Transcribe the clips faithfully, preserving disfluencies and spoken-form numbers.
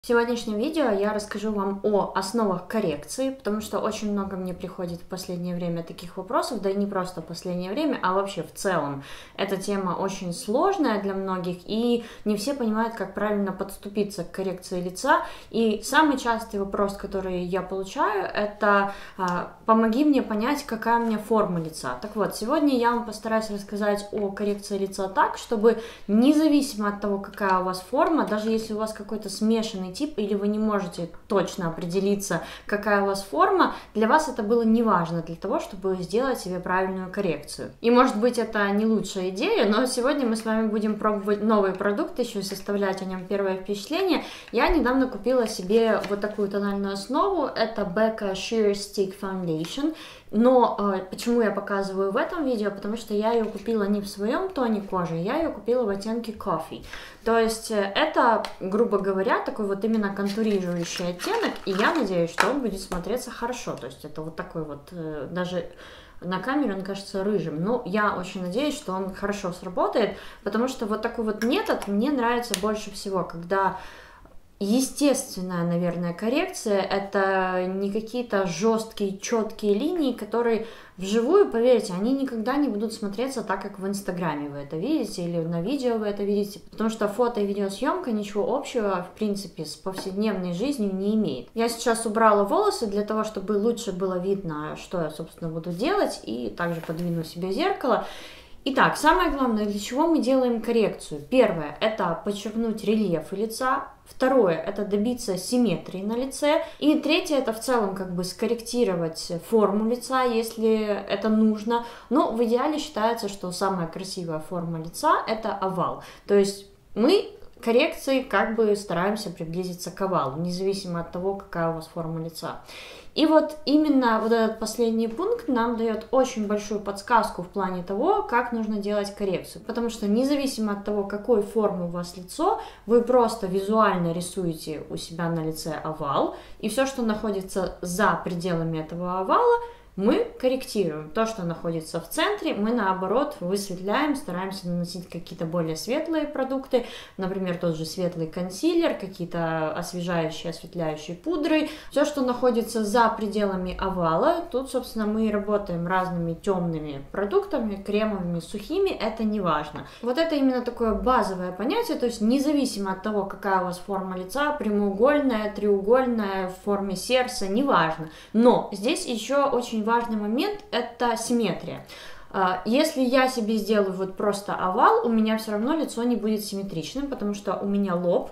В сегодняшнем видео я расскажу вам о основах коррекции, потому что очень много мне приходит в последнее время таких вопросов, да и не просто в последнее время, а вообще в целом. Эта тема очень сложная для многих, и не все понимают, как правильно подступиться к коррекции лица. И самый частый вопрос, который я получаю, это «помоги мне понять, какая у меня форма лица». Так вот, сегодня я вам постараюсь рассказать о коррекции лица так, чтобы независимо от того, какая у вас форма, даже если у вас какой-то смешанный тип, или вы не можете точно определиться, какая у вас форма, для вас это было не важно для того, чтобы сделать себе правильную коррекцию. И может быть это не лучшая идея, но сегодня мы с вами будем пробовать новый продукт, еще и составлять о нем первое впечатление. Я недавно купила себе вот такую тональную основу, это Becca Sheer Stick Foundation. Но э, почему я показываю в этом видео? Потому что я ее купила не в своем тоне кожи, я ее купила в оттенке Coffee. То есть э, это, грубо говоря, такой вот именно контурирующий оттенок, и я надеюсь, что он будет смотреться хорошо. То есть это вот такой вот, э, даже на камере он кажется рыжим. Но я очень надеюсь, что он хорошо сработает, потому что вот такой вот метод мне нравится больше всего, когда естественная, наверное, коррекция, это не какие-то жесткие, четкие линии, которые вживую, поверьте, они никогда не будут смотреться так, как в Инстаграме вы это видите, или на видео вы это видите, потому что фото и видеосъемка ничего общего, в принципе, с повседневной жизнью не имеет. Я сейчас убрала волосы для того, чтобы лучше было видно, что я, собственно, буду делать, и также подвину себе зеркало. Итак, самое главное, для чего мы делаем коррекцию. Первое, это подчеркнуть рельеф лица. Второе, это добиться симметрии на лице. И третье, это в целом как бы скорректировать форму лица, если это нужно. Но в идеале считается, что самая красивая форма лица – это овал. То есть мы коррекцией как бы стараемся приблизиться к овалу, независимо от того, какая у вас форма лица. И вот именно вот этот последний пункт нам дает очень большую подсказку в плане того, как нужно делать коррекцию. Потому что независимо от того, какой формы у вас лицо, вы просто визуально рисуете у себя на лице овал, и все, что находится за пределами этого овала, мы корректируем. То, что находится в центре, мы наоборот высветляем, стараемся наносить какие-то более светлые продукты, например, тот же светлый консилер, какие-то освежающие, осветляющие пудры. Все, что находится за пределами овала, тут, собственно, мы работаем разными темными продуктами, кремовыми, сухими, это не важно. Вот это именно такое базовое понятие, то есть независимо от того, какая у вас форма лица, прямоугольная, треугольная, в форме сердца, неважно. Но здесь еще очень важный момент – это симметрия. Если я себе сделаю вот просто овал, у меня все равно лицо не будет симметричным, потому что у меня лоб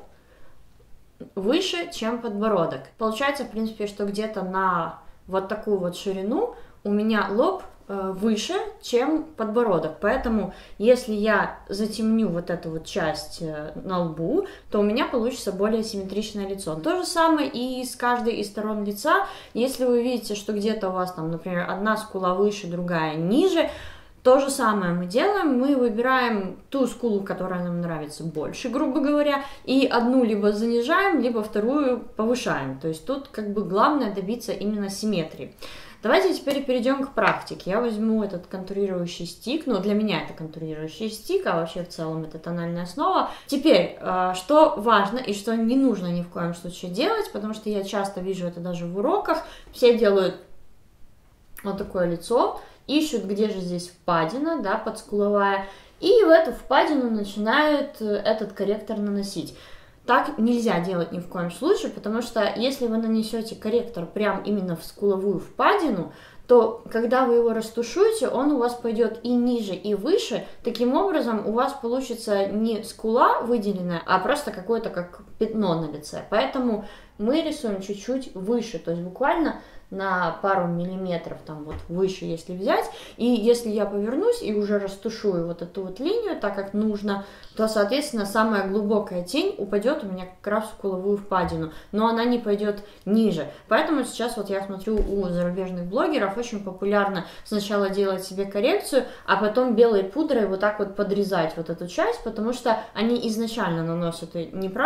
выше, чем подбородок. Получается, в принципе, что где-то на вот такую вот ширину у меня лоб выше, чем подбородок. Поэтому, если я затемню вот эту вот часть на лбу, то у меня получится более симметричное лицо. То же самое и с каждой из сторон лица. Если вы видите, что где-то у вас там, например, одна скула выше, другая ниже, то же самое мы делаем, мы выбираем ту скулу, которая нам нравится больше, грубо говоря, и одну либо занижаем, либо вторую повышаем. То есть тут как бы главное добиться именно симметрии. Давайте теперь перейдем к практике. Я возьму этот контурирующий стик, ну для меня это контурирующий стик, а вообще в целом это тональная основа. Теперь, что важно и что не нужно ни в коем случае делать, потому что я часто вижу это даже в уроках, все делают вот такое лицо, ищут, где же здесь впадина, да, подскуловая, и в эту впадину начинают этот корректор наносить. Так нельзя делать ни в коем случае, потому что если вы нанесете корректор прям именно в скуловую впадину, то когда вы его растушуете, он у вас пойдет и ниже, и выше. Таким образом, у вас получится не скула выделенная, а просто какое-то как пятно на лице. Поэтому мы рисуем чуть-чуть выше, то есть буквально на пару миллиметров там вот выше, если взять. И если я повернусь и уже растушую вот эту вот линию так, как нужно, то, соответственно, самая глубокая тень упадет у меня как раз в скуловую впадину, но она не пойдет ниже. Поэтому сейчас вот я смотрю у зарубежных блогеров, очень популярно сначала делать себе коррекцию, а потом белой пудрой вот так вот подрезать вот эту часть, потому что они изначально наносят неправильно,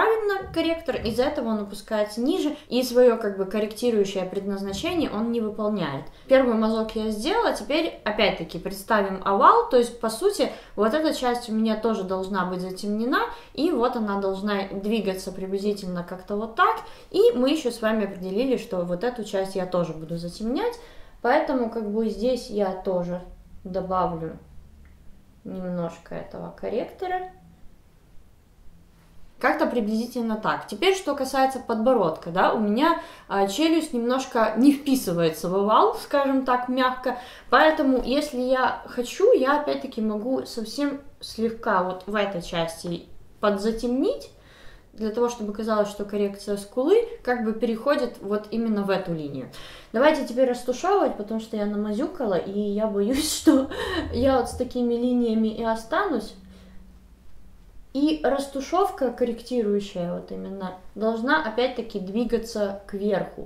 корректор, из-за этого он опускается ниже, и свое как бы корректирующее предназначение он не выполняет. Первый мазок я сделала, теперь опять-таки представим овал, то есть по сути вот эта часть у меня тоже должна быть затемнена, и вот она должна двигаться приблизительно как-то вот так, и мы еще с вами определили, что вот эту часть я тоже буду затемнять, поэтому как бы здесь я тоже добавлю немножко этого корректора. Как-то приблизительно так. Теперь, что касается подбородка, да, у меня а, челюсть немножко не вписывается в овал, скажем так, мягко, поэтому, если я хочу, я опять-таки могу совсем слегка вот в этой части подзатемнить, для того, чтобы казалось, что коррекция скулы как бы переходит вот именно в эту линию. Давайте теперь растушевывать, потому что я намазюкала, и я боюсь, что я вот с такими линиями и останусь. И растушевка корректирующая вот именно должна опять-таки двигаться кверху.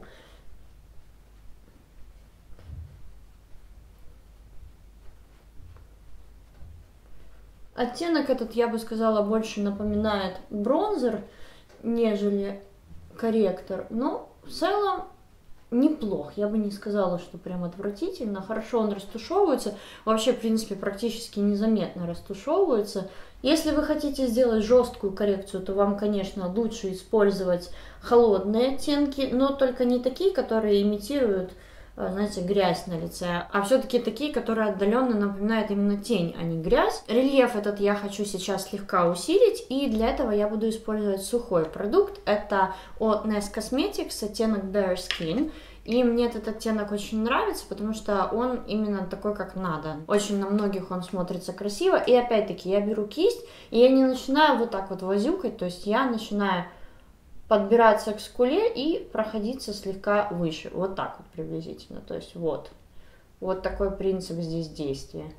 Оттенок этот, я бы сказала, больше напоминает бронзер, нежели корректор. Но в целом неплох. Я бы не сказала, что прям отвратительно. Хорошо он растушевывается. Вообще, в принципе, практически незаметно растушевывается. Если вы хотите сделать жесткую коррекцию, то вам, конечно, лучше использовать холодные оттенки, но только не такие, которые имитируют, знаете, грязь на лице, а все-таки такие, которые отдаленно напоминают именно тень, а не грязь. Рельеф этот я хочу сейчас слегка усилить, и для этого я буду использовать сухой продукт. Это от Nest Cosmetics, оттенок Bare Skin. И мне этот оттенок очень нравится, потому что он именно такой, как надо. Очень на многих он смотрится красиво. И опять-таки я беру кисть, и я не начинаю вот так вот возюкать, то есть я начинаю подбираться к скуле и проходиться слегка выше. Вот так вот приблизительно. То есть вот. Вот такой принцип здесь действия.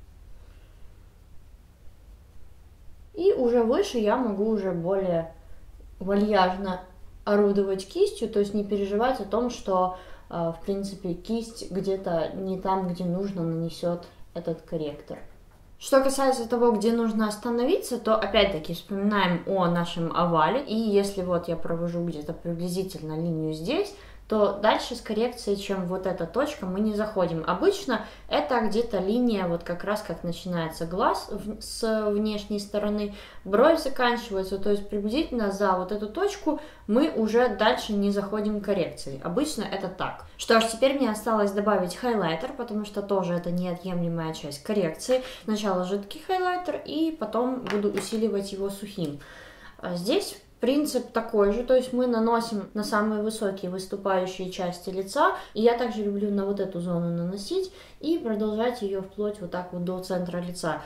И уже выше я могу уже более вальяжно орудовать кистью, то есть не переживать о том, что, в принципе, кисть где-то не там, где нужно, нанесет этот корректор. Что касается того, где нужно остановиться, то опять-таки вспоминаем о нашем овале. И если вот я провожу где-то приблизительно линию здесь, то дальше с коррекцией, чем вот эта точка, мы не заходим. Обычно это где-то линия, вот как раз как начинается глаз с внешней стороны, бровь заканчивается, то есть приблизительно за вот эту точку мы уже дальше не заходим коррекцией. Обычно это так. Что ж, теперь мне осталось добавить хайлайтер, потому что тоже это неотъемлемая часть коррекции. Сначала жидкий хайлайтер, и потом буду усиливать его сухим. Здесь принцип такой же, то есть мы наносим на самые высокие выступающие части лица, и я также люблю на вот эту зону наносить и продолжать ее вплоть вот так вот до центра лица.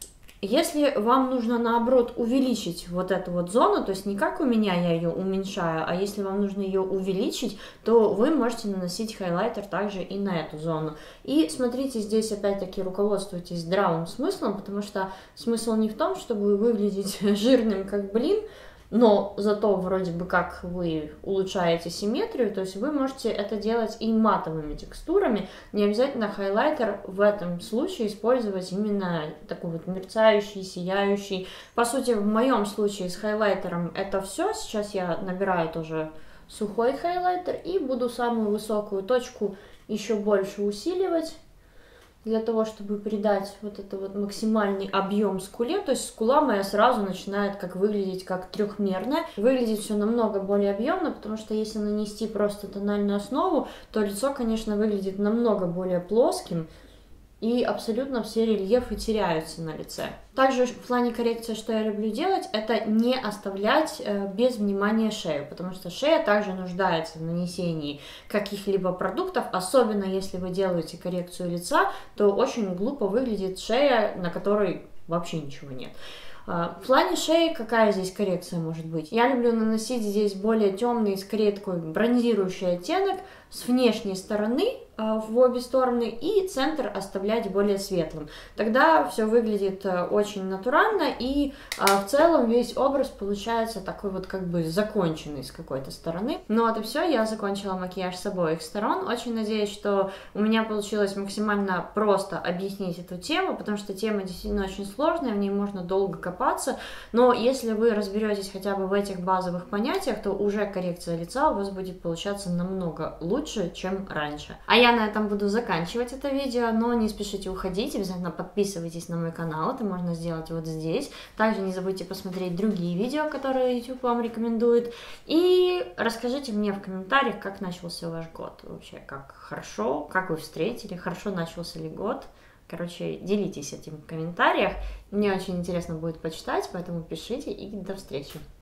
Если вам нужно, наоборот, увеличить вот эту вот зону, то есть не как у меня я ее уменьшаю, а если вам нужно ее увеличить, то вы можете наносить хайлайтер также и на эту зону. И смотрите, здесь опять-таки руководствуйтесь здравым смыслом, потому что смысл не в том, чтобы выглядеть жирным как блин, но зато вроде бы как вы улучшаете симметрию, то есть вы можете это делать и матовыми текстурами. Не обязательно хайлайтер в этом случае использовать именно такой вот мерцающий, сияющий. По сути, в моем случае с хайлайтером это все. Сейчас я набираю тоже сухой хайлайтер и буду самую высокую точку еще больше усиливать, для того, чтобы придать вот это вот максимальный объем скуле. То есть скула моя сразу начинает как выглядеть как трехмерная. Выглядит все намного более объемно, потому что если нанести просто тональную основу, то лицо, конечно, выглядит намного более плоским, и абсолютно все рельефы теряются на лице. Также в плане коррекции, что я люблю делать, это не оставлять э, без внимания шею, потому что шея также нуждается в нанесении каких-либо продуктов, особенно если вы делаете коррекцию лица, то очень глупо выглядит шея, на которой вообще ничего нет. В плане шеи какая здесь коррекция может быть? Я люблю наносить здесь более темный, скорее такой бронзирующий оттенок с внешней стороны, в обе стороны и центр оставлять более светлым. Тогда все выглядит очень натурально и в целом весь образ получается такой вот как бы законченный с какой-то стороны. Ну вот и все, я закончила макияж с обоих сторон. Очень надеюсь, что у меня получилось максимально просто объяснить эту тему, потому что тема действительно очень сложная, в ней можно долго копаться, но если вы разберетесь хотя бы в этих базовых понятиях, то уже коррекция лица у вас будет получаться намного лучше, чем раньше. А я на этом буду заканчивать это видео, но не спешите уходить, обязательно подписывайтесь на мой канал, это можно сделать вот здесь. Также не забудьте посмотреть другие видео, которые YouTube вам рекомендует, и расскажите мне в комментариях, как начался ваш год, вообще, как хорошо, как вы встретили, хорошо начался ли год. Короче, делитесь этим в комментариях, мне очень интересно будет почитать, поэтому пишите, и до встречи.